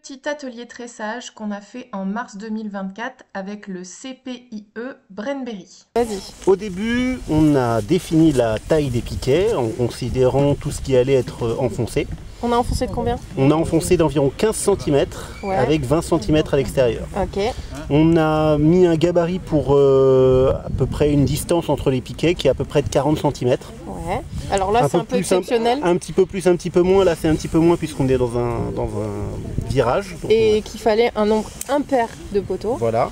petit atelier tressage qu'on a fait en mars 2024 avec le CPIE Brenberry. Vas-y. Au début, on a défini la taille des piquets en considérant tout ce qui allait être enfoncé. On a enfoncé de combien? On a enfoncé d'environ 15 cm avec 20 cm à l'extérieur. Ok. On a mis un gabarit pour à peu près une distance entre les piquets qui est à peu près de 40 cm. Ouais. Alors là, c'est un peu exceptionnel. Un petit peu plus, un petit peu moins. Là, c'est un petit peu moins puisqu'on est dans un virage. Et qu'il fallait un nombre impair de poteaux. Voilà.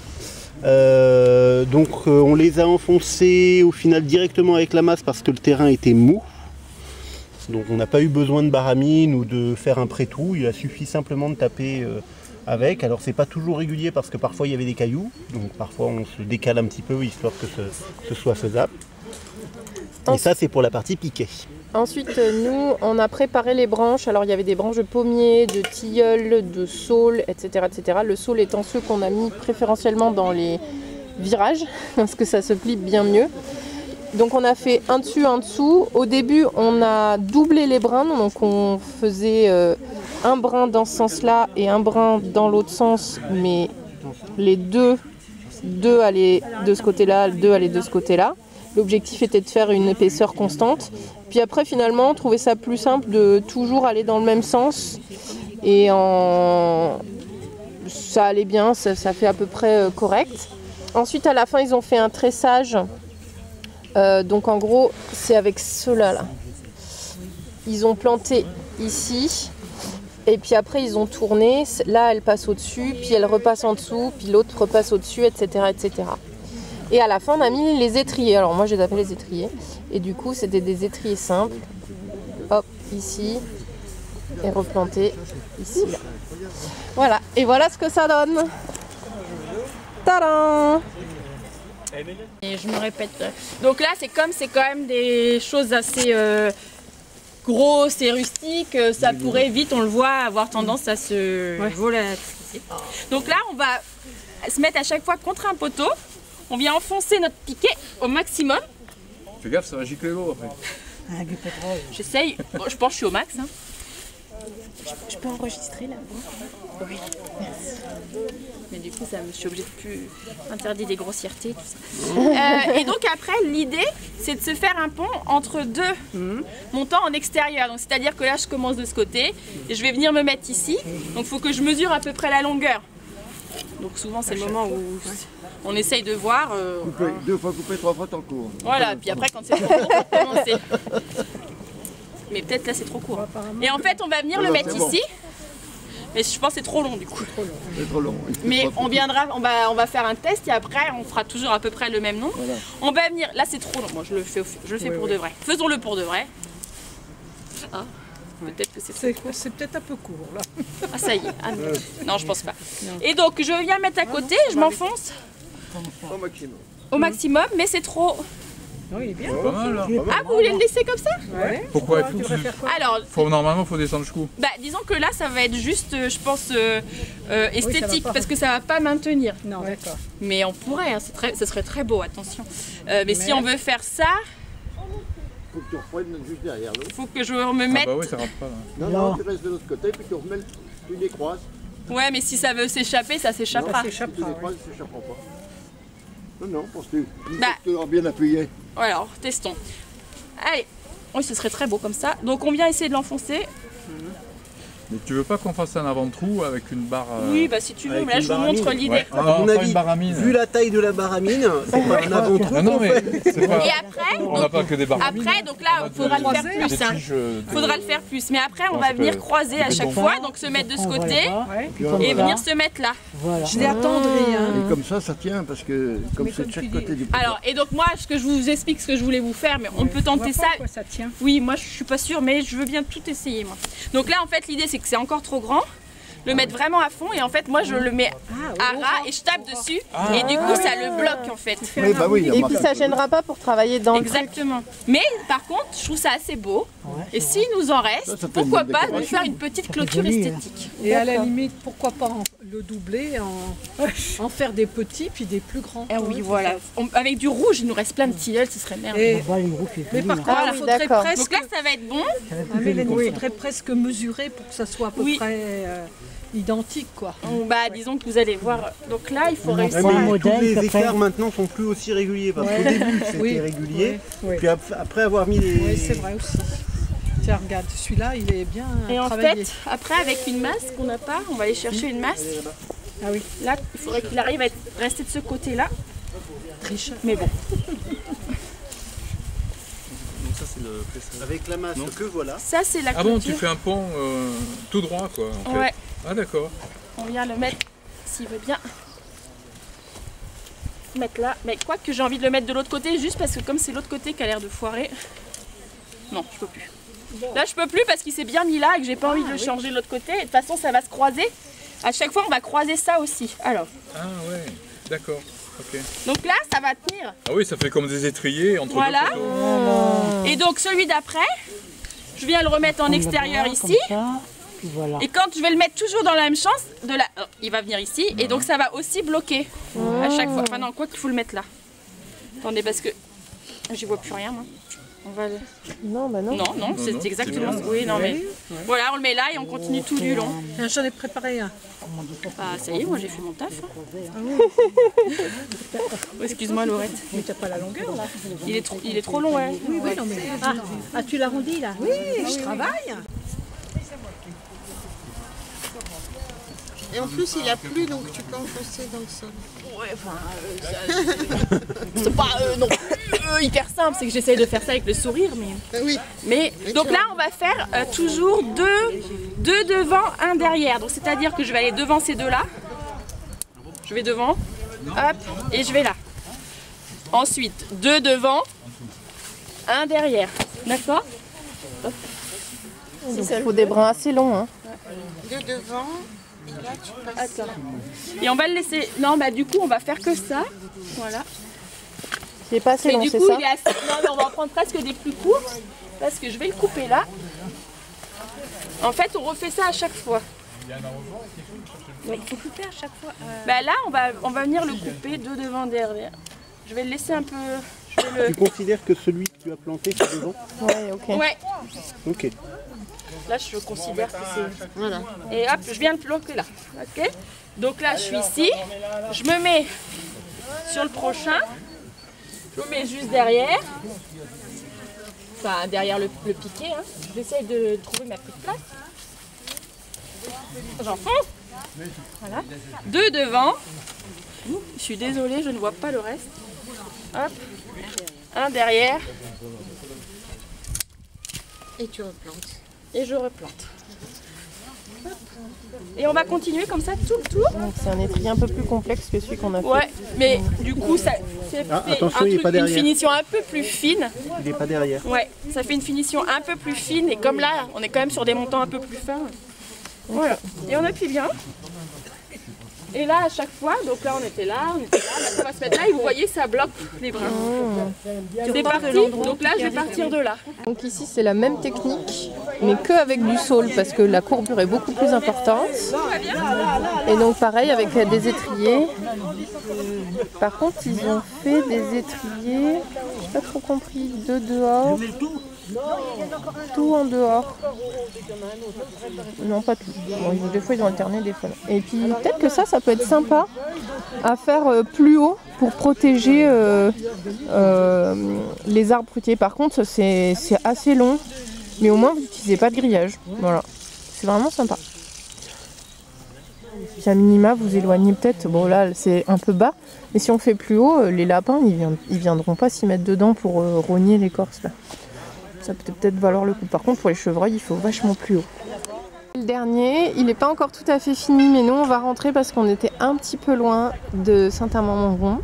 Donc on les a enfoncés au final directement avec la masse parce que le terrain était mou. Donc on n'a pas eu besoin de baramine ou de faire un pré-tout, il a suffi simplement de taper avec. Alors c'est pas toujours régulier parce que parfois il y avait des cailloux, donc parfois on se décale un petit peu histoire que ce soit faisable. Et ça c'est pour la partie piquet. Ensuite nous on a préparé les branches, alors il y avait des branches de pommier, de tilleul, de saule, etc. etc. Le saule étant ceux qu'on a mis préférentiellement dans les virages, parce que ça se plie bien mieux. Donc on a fait un dessus, un dessous. Au début, on a doublé les brins, donc on faisait un brin dans ce sens-là et un brin dans l'autre sens, mais les deux allaient de ce côté-là, deux allaient de ce côté-là. L'objectif était de faire une épaisseur constante. Puis après, finalement, on trouvait ça plus simple de toujours aller dans le même sens. Et ça allait bien, ça fait à peu près correct. Ensuite, à la fin, ils ont fait un tressage. Donc en gros c'est avec ceux-là là. Ils ont planté ici et puis après ils ont tourné, là elle passe au dessus, puis elle repasse en dessous, puis l'autre repasse au dessus, etc., etc. Et à la fin on a mis les étriers, alors moi je les appelle les étriers, et du coup c'était des étriers simples, hop ici, et replanté ici là. Voilà, et voilà ce que ça donne. Tadam! Et je me répète. Donc là, c'est quand même des choses assez grosses et rustiques. Ça pourrait vite, on le voit, avoir tendance à se volatiliser. Donc là, on va se mettre à chaque fois contre un poteau. On vient enfoncer notre piquet au maximum. Fais gaffe, ça va gicler l'eau après. J'essaye. Bon, je pense que je suis au max. Hein. Je peux enregistrer là? Oui, merci. Mais du coup, je suis obligée de plus interdire des grossièretés, tout ça. Et donc après, l'idée, c'est de se faire un pont entre deux montants en extérieur. Donc c'est-à-dire que là, je commence de ce côté et je vais venir me mettre ici. Donc il faut que je mesure à peu près la longueur. Donc souvent, c'est le moment où on essaye de voir. Couper, 2 fois couper, 3 fois t'en cours. Voilà, puis après, quand c'est trop long, on peut commencer. Mais peut-être là c'est trop court. Et en fait on va venir le mettre ici. Mais je pense que c'est trop long du coup. C'est trop long. Mais on va faire un test et après on fera toujours à peu près le même nombre. Voilà. On va venir, là c'est trop long, moi je le fais pour de vrai. Faisons-le pour de vrai. Ah, peut-être que c'est peut-être un peu court là. Ah ça y est, ah, non je pense pas. Non. Et donc je viens mettre à côté, je m'enfonce au maximum, mais c'est trop... Non, il est bien. Pas mal, là. Ah, vous voulez le laisser comme ça? Ouais. Pourquoi tu préfères quoi? Alors, normalement, il faut descendre jusqu'où? Bah, disons que là, ça va être juste, je pense, esthétique, parce que ça va pas maintenir. Non, d'accord. Mais on pourrait, hein, ça serait très beau, attention. Mais si on veut faire ça... Faut que tu reprennes juste derrière l'eau. Faut que je me mette... Ah bah oui, ça rentre pas là. Non, tu restes de l'autre côté, puis tu remets, tu décroises. Ouais, mais si ça veut s'échapper, ça s'échappera. Ça s'échappera pas. Non, parce que tu auras bien appuyé. Alors, testons. Allez, oui, ce serait très beau comme ça. Donc on vient essayer de l'enfoncer. Mais tu veux pas qu'on fasse un avant-trou avec une barre Oui, bah si tu veux, mais là je vous montre l'idée. Ouais. À mon avis, baramine. vu la taille de la baramine, c'est pas un avant-trou. Non, mais c'est pas... Et après, on n'a pas que des baramines. Après, donc là, il faudra le faire plus. Hein. Faudra le faire plus. Mais après, on va venir croiser à chaque fois, donc se mettre de ce côté et venir se mettre là. Voilà. Je l'ai attendri. Hein. Et comme ça tient, parce que comme c'est de chaque côté du poteau. Alors, et donc moi, ce que je vous explique, ce que je voulais vous faire, mais on peut tenter ça. Ça tient. Oui, moi je suis pas sûre, mais je veux bien tout essayer moi. Donc là, en fait, l'idée c'est que c'est encore trop grand. Le mettre vraiment à fond et en fait moi je le mets à ras et je tape dessus et du coup ça le bloque en fait. Oui, bah oui, Et puis ça gênera pas pour travailler dans Exactement. Mais par contre je trouve ça assez beau et s'il nous en reste, pourquoi pas nous faire une petite clôture esthétique. Et à la limite pourquoi pas le doubler, en faire des petits puis des plus grands. Ah oui voilà, avec du rouge il nous reste plein de tilleuls, ce serait merveilleux. Mais par contre il faudrait presque... Donc là ça va être bon. Il faudrait presque mesurer pour que ça soit à peu près... identique quoi. Bah disons que vous allez voir. Donc là, il faut réussir. Mais tous les écarts maintenant sont plus aussi réguliers parce qu'au début c'était régulier. Puis après avoir mis les. Oui, c'est vrai aussi. Tiens, regarde, celui-là, il est bien Et en travaillé. fait, après avec une masse qu'on n'a pas, on va aller chercher une masse. Ah oui. Là, il faudrait qu'il arrive à rester de ce côté-là. Tricheur. Mais bon. Donc ça c'est le faisceau. Avec la masse que voilà. Ça, c'est la Ah clôture. bon, tu fais un pont tout droit quoi. En fait. Ouais. Ah d'accord. On vient le mettre, s'il veut bien. Mettre là. Mais quoi que j'ai envie de le mettre de l'autre côté, juste parce que comme c'est l'autre côté qui a l'air de foirer. Non, je peux plus. Là, je peux plus parce qu'il s'est bien mis là et que j'ai pas envie de le changer de l'autre côté. Et de toute façon, ça va se croiser. À chaque fois, on va croiser ça aussi. Alors. Ah ouais, d'accord. Ok. Donc là, ça va tenir. Ah oui, ça fait comme des étriers entre Voilà. deux photos. Et donc celui d'après, je viens le remettre en extérieur ici. Voilà. Et quand je vais le mettre toujours dans la même chance, il va venir ici. Et donc ça va aussi bloquer à chaque fois. Enfin non, quoi qu'il faut le mettre là. Attendez, parce que j'y vois plus rien moi. On va le... Non, bah non. Non, c'est exactement ça. Oui, non mais... Voilà, on le met là et on continue tout du long. J'en ai préparé un. Bah ça y est, moi j'ai fait mon taf. Oh, excuse-moi Laurette. Mais t'as pas la longueur là. Il est trop long, ouais. Oui, non mais... Ah, tu l'arrondis là? Oui, je travaille. Et en plus, il a plu, donc tu peux enfoncer dans le sol. Ouais, enfin, c'est pas non plus hyper simple, c'est que j'essaye de faire ça avec le sourire, mais... Oui. Mais donc là, on va faire toujours deux devant, un derrière. Donc c'est-à-dire que je vais aller devant ces deux-là. Je vais devant, hop, et je vais là. Ensuite, deux devant, un derrière. D'accord? Il faut des brins assez longs. Hein. Deux devant. Et là, tu passes là. Et on va le laisser... Non, bah du coup, on va faire que ça. Voilà. C'est pas assez Mais long, du c'est coup, ça? il est assez... Non, mais on va en prendre presque des plus courts. Parce que je vais le couper là. En fait, on refait ça à chaque fois. Mais il faut couper à chaque fois. Bah là, on va venir le couper deux devant, derrière. Je vais le laisser un peu... Tu considères que celui que tu as planté, c'est devant? Ouais, ok. Ouais. Ok. Là, je considère que c'est... Voilà. Et hop, je viens de planter là. Ok. Donc là, je suis ici. Je me mets sur le prochain. Je me mets juste derrière. Enfin, derrière le piquet. Hein. J'essaie de trouver ma petite place. J'enfonce. Voilà. Deux devant. Je suis désolée, je ne vois pas le reste. Hop. Un derrière. Et tu replantes. Et je replante. Hop. Et on va continuer comme ça tout le tour. Donc c'est un étrier un peu plus complexe que celui qu'on a fait. Ouais, mais du coup, ça fait attention, il est pas une derrière. finition un peu plus fine. Il n'est pas derrière. Ouais, ça fait une finition un peu plus fine. Et comme là, on est quand même sur des montants un peu plus fins. Voilà. Et on appuie bien. Et là, à chaque fois, donc là, on était là, maintenant on va se mettre là. Et vous voyez, ça bloque les brins. C'est parti. Donc là, je vais partir de là. Donc ici c'est la même technique, mais que avec du saule parce que la courbure est beaucoup plus importante. Et donc pareil avec des étriers. Par contre ils ont fait des étriers, j'ai pas trop compris, deux dehors. Tout en dehors. Non, pas tout. Bon, des fois ils ont alterné, des fois non. Et puis peut-être que ça peut être sympa à faire plus haut pour protéger les arbres fruitiers. Par contre c'est assez long, mais au moins vous n'utilisez pas de grillage. Voilà, c'est vraiment sympa. Puis à minima vous éloignez peut-être, bon là c'est un peu bas, mais si on fait plus haut, les lapins ils viendront pas s'y mettre dedans pour rogner l'écorce là. Ça peut peut-être valoir le coup. Par contre pour les chevreuils il faut vachement plus haut. Le dernier, il n'est pas encore tout à fait fini, mais nous on va rentrer parce qu'on était un petit peu loin de Saint-Amand-Montrond.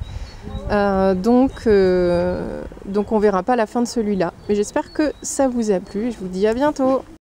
Donc on verra pas la fin de celui-là. Mais j'espère que ça vous a plu. Je vous dis à bientôt.